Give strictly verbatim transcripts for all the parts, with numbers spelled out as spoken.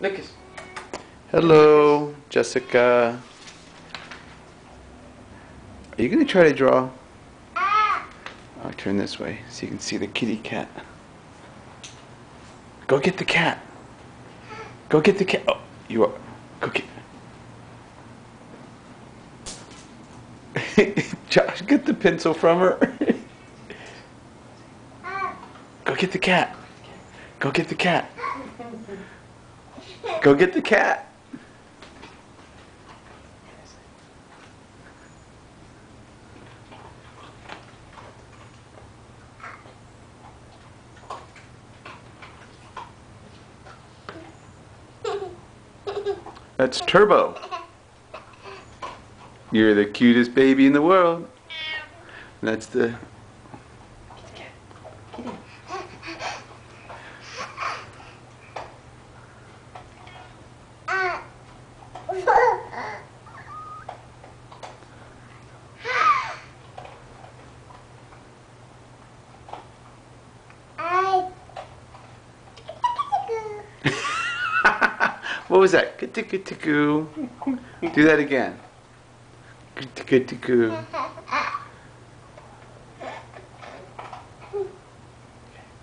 Lucas. Hello, Jessica. Are you going to try to draw? I'll turn this way so you can see the kitty cat. Go get the cat. Go get the cat. Oh, you are. Go get. Josh, get the pencil from her. Go get the cat. Go get the cat. Go get the cat. That's Turbo. You're the cutest baby in the world. That's the... What was that? Good-tick-good-tick-goo. Do that again. Good-tick-good-tick-goo.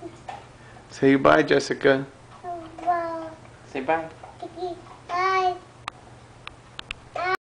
Say goodbye, Jessica. Say bye. Bye.